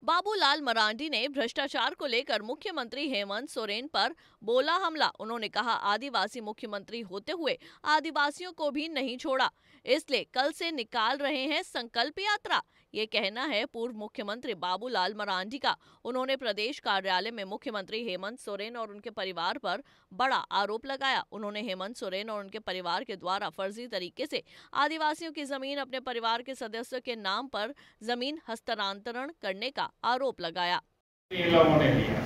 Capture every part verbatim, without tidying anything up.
बाबूलाल मरांडी ने भ्रष्टाचार को लेकर मुख्यमंत्री हेमंत सोरेन पर बोला हमला। उन्होंने कहा, आदिवासी मुख्यमंत्री होते हुए आदिवासियों को भी नहीं छोड़ा, इसलिए कल से निकाल रहे हैं संकल्प यात्रा। ये कहना है पूर्व मुख्यमंत्री बाबूलाल मरांडी का। उन्होंने प्रदेश कार्यालय में मुख्यमंत्री हेमंत सोरेन और उनके परिवार पर बड़ा आरोप लगाया। उन्होंने हेमंत सोरेन और उनके परिवार के द्वारा फर्जी तरीके से आदिवासियों की जमीन अपने परिवार के सदस्यों के नाम पर जमीन हस्तांतरण करने का आरोप लगाया। ये लोगों ने लिया।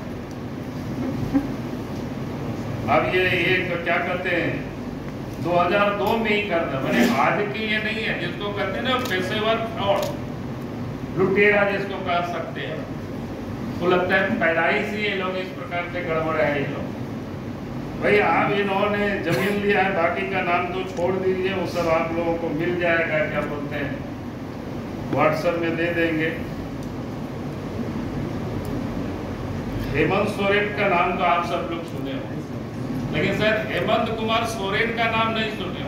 अब ये ये तो क्या कहते हैं, दो हज़ार दो में ही करता, मैंने आज की ये नहीं है, जिसको कहते हैं ना पेशेवर फ्रॉड, लुटेरा जिसको कह सकते हैं। तो लगता है पैदाइश ही ये लोग इस प्रकार से गड़बड़ है। ये लोग भाई आप इन्होंने जमीन लिया है, बाकी का नाम तो छोड़ दीजिए, वो सब आप लोगों को मिल जाएगा, क्या बोलते हैं, व्हाट्सएप में दे देंगे। हेमंत सोरेन का नाम तो आप सब लोग सुने हो, लेकिन सर हेमंत कुमार सोरेन का नाम नहीं सुने हो।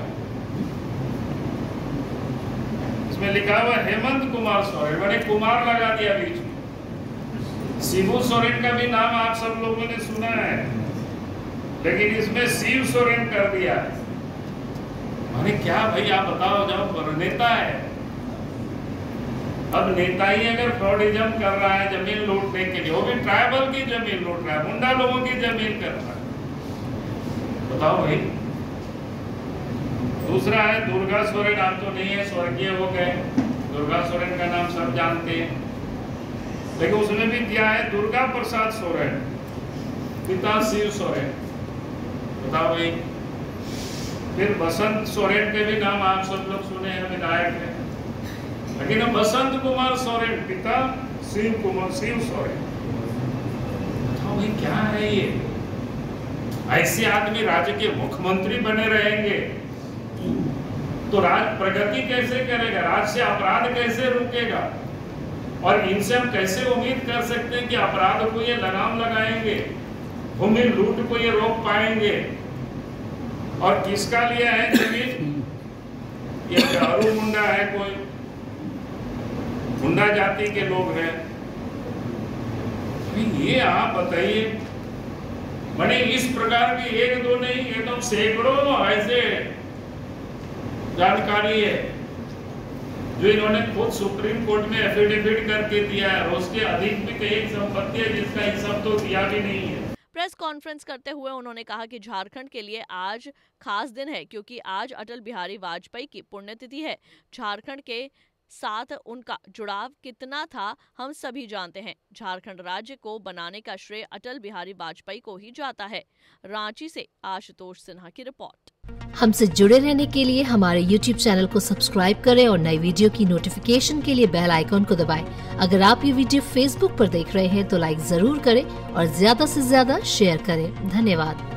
इसमें लिखा हुआ हेमंत कुमार सोरेन, मैंने कुमार लगा दिया बीच में। शिबू सोरेन का भी नाम आप सब लोगों ने सुना है, लेकिन इसमें शिव सोरेन कर दिया। मैंने क्या भाई आप बताओ, जब नेता है, अब नेता ही अगर फ्रॉडिज्म कर रहा है जमीन लूटने के लिए, वो भी ट्राइबल की जमीन लूट रहा है, मुंडा लोगों की जमीन कर रहा है, बताओ भाई। दूसरा है दुर्गा सोरेन, आप तो नहीं है, स्वर्गीय हो गए। दुर्गा सोरेन का नाम सब जानते हैं, लेकिन उसने भी दिया है दुर्गा प्रसाद सोरेन, पिता शिव सोरेन, बताओ भाई। फिर बसंत सोरेन के भी नाम आप सब लोग सुने हैं, विधायक है, लेकिन बसंत कुमार सोरेन, पिता शिव कुमार शिव सोरेन, बताओ भाई क्या है ये। ऐसे आदमी राज्य के मुख्यमंत्री बने रहेंगे तो राज्य प्रगति कैसे करेगा, राज्य से अपराध कैसे रुकेगा, और इनसे हम कैसे उम्मीद कर सकते हैं कि अपराध को ये लगाम लगाएंगे, भूमि लूट को ये रोक पाएंगे। और किसका लिया है जमीन, ये झारू मुंडा है, कोई मुंडा जाति के लोग हैं। ये आप बताइए, मैंने इस प्रकार की एक दो नहीं, ये तो सैकड़ों ऐसे जानकारी है जो इन्होंने खुद सुप्रीम कोर्ट में एफिडेविट करके दिया है, और उसके अधिक भी कई संपत्ति है जिसका हिसाब तो दिया भी नहीं है। प्रेस कॉन्फ्रेंस करते हुए उन्होंने कहा कि झारखंड के लिए आज खास दिन है, क्योंकि आज अटल बिहारी वाजपेयी की पुण्यतिथि है। झारखंड के साथ उनका जुड़ाव कितना था हम सभी जानते हैं। झारखंड राज्य को बनाने का श्रेय अटल बिहारी वाजपेयी को ही जाता है। रांची से आशुतोष सिन्हा की रिपोर्ट। हमसे जुड़े रहने के लिए हमारे यूट्यूब चैनल को सब्सक्राइब करें और नई वीडियो की नोटिफिकेशन के लिए बेल आइकॉन को दबाएं। अगर आप ये वीडियो फेसबुक पर देख रहे हैं तो लाइक जरूर करें और ज्यादा से ज्यादा शेयर करें। धन्यवाद।